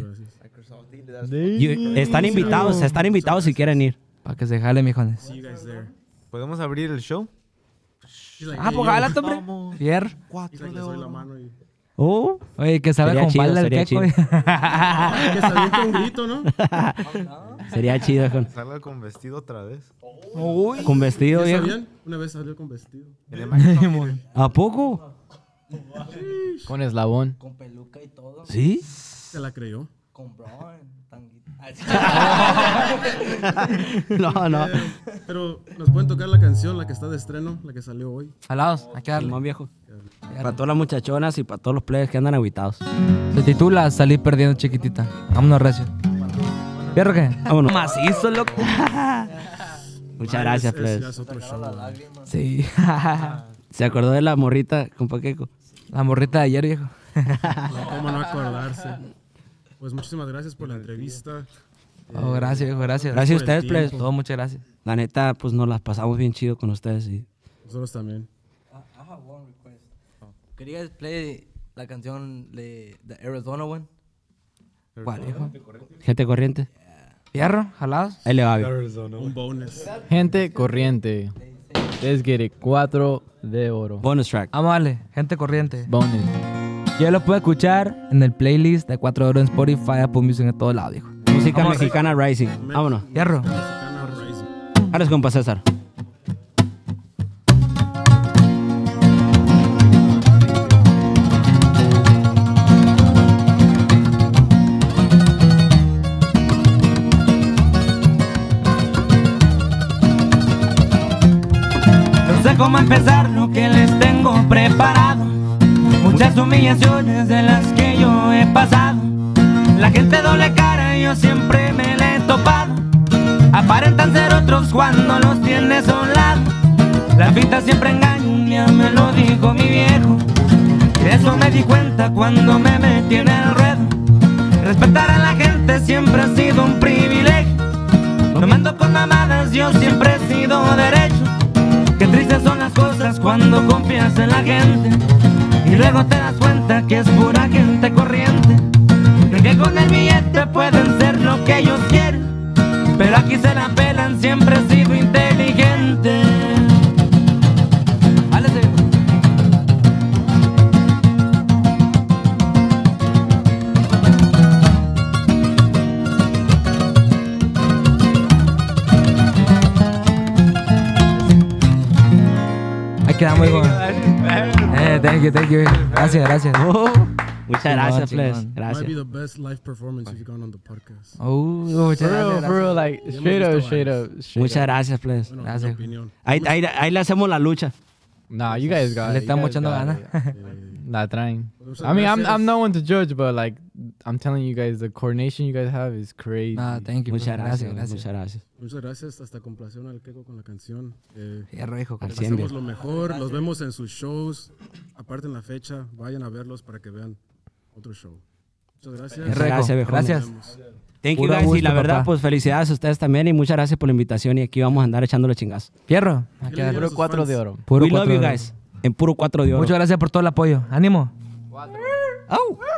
y- están invitados, están invitados si quieren ir. Para que se jale, mijones. See you guys there. ¿Podemos abrir el show? He's like, Ah, hey, pues yo. jálate, hombre. Fierro. He's like, les doy la mano y... Oh, Oye, que sabe Sería con chido, falda el sería queco. chido. Que se avienta un grito, ¿no? sería chido con, Salga con vestido otra vez. con vestido, ¿Ya viejo. sabían? Una vez salió con vestido. ¿A poco? Con eslabón. ¿Sí? Se la creyó. No, no. Pero, pero nos pueden tocar la canción, la que está de estreno, la que salió hoy. Jalados, hay que darle. Simón, viejo. Para todas las muchachonas y para todos los players que andan aguitados. Se titula Salí perdiendo chiquitita. Vámonos, recio. ¿Fierro qué? Vámonos. Macizo, loco. Muchas gracias, Es- es- ya players. es otro show. Sí. ¿Se acordó de la morrita, compa Queco? La morrita de ayer, viejo. ¿Cómo no acordarse? Pues muchísimas gracias por la entrevista. Oh, gracias, viejo, gracias. Gracias a por el ustedes, players. tiempo. Todo, muchas gracias. La neta, pues nos las pasamos bien chido con ustedes. Y Nosotros también. Could you guys play la canción de the Arizona one? ¿Cuál, viejo? gente corriente. ¿Fierro? ¿Jalados? Ahí le va, viejo. Un bonus. Gente corriente. Let's get it. Cuatro de Oro. Bonus track. Vamos, dale. Gente corriente. Bonus. Ya lo puede escuchar en el playlist de cuatro Oro en Spotify, Apple Music, en todos lados, viejo. Música Vamos. mexicana rising. Vámonos. ¿Fierro? Mexicana Rising. Dale, compa César. No sé cómo empezar lo que les tengo preparado. Muchas humillaciones de las que yo he pasado. La gente doble cara, yo siempre me la he topado. Aparentan ser otros cuando los tienes a un lado. La pinta siempre engaña, ya me lo dijo mi viejo. De eso me di cuenta cuando me metí en el ruedo. Respetar a la gente siempre ha sido un privilegio. No me ando con mamadas, yo siempre he sido derecho. Qué tristes son las cosas cuando confías en la gente y luego te das cuenta que es pura gente corriente, que con el billete pueden ser lo que ellos quieren, pero aquí se la pelan, siempre he sido inteligente. Álese. Ahí quedamos, hijo. Eh, thank you, thank you. Gracias, gracias. Oh, muchas Chingón, gracias, chingón. players. Might be Gracias. the best live performance you've gone on the podcast. Oh, muchas For real, gracias. for real. gracias. Like, Ya hemos straight up, visto straight varios. up. straight Muchas up. gracias, players. Bueno, Gracias. mi opinión. Ahí, ahí, ahí le hacemos la lucha. Nah, you guys got Le it. You estamos guys echando got ganas. it. La traen. Muchas I mean, I'm gracias. I'm no one to judge, but like, I'm telling you guys, the coordination you guys have is crazy. Nah, thank you. Muchas gracias, gracias. muchas gracias. Muchas gracias. Hasta complación al Keiko con la canción. Eh, Fierro, hijo. Al les cien, hacemos viejo. lo mejor. Los vemos en sus shows. Aparten la fecha. Vayan a verlos para que vean otro show. Muchas gracias. Fierro, hijo. Gracias, viejo. Gracias. Nos vemos. Thank you, Puro guys. Y gusto, la verdad, papá. pues felicidades a ustedes también y muchas gracias por la invitación. Y aquí vamos a andar echándole chingazos. Fierro. ¿Qué Aquí le dale. dirían a Puro sus cuatro fans? de oro. Puro We love cuatro you Oro. guys. En puro cuatro de oro. Muchas gracias por todo el apoyo. Ánimo. Oh.